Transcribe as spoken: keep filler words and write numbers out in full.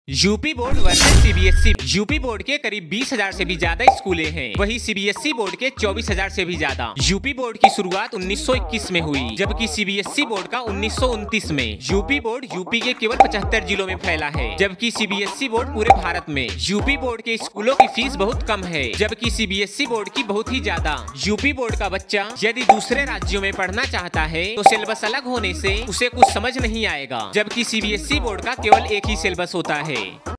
UP board versus CBSE. UP board के करीब बीस हजार से भी ज्यादा स्कूलें हैं, वहीं सीबीएसई बोर्ड के चौबीस हजार से भी ज्यादा। यूपी बोर्ड की शुरुआत उन्नीस सौ इक्कीस में हुई, जबकि सीबीएसई बोर्ड का उन्नीस सौ उनतीस में। यूपी बोर्ड यूपी के केवल पचहत्तर जिलों में फैला है, जबकि सीबीएसई बोर्ड पूरे भारत में। यूपी बोर्ड के स्कूलों की फीस बहुत कम है, जबकि सीबीएसई बोर्ड की बहुत ही ज्यादा। यूपी बोर्ड का बच्चा यदि दूसरे राज्यों में पढ़ना चाहता है तो सिलेबस अलग होने से उसे कुछ समझ नहीं आएगा, जबकि सीबीएसई बोर्ड का केवल एक ही सिलेबस होता है।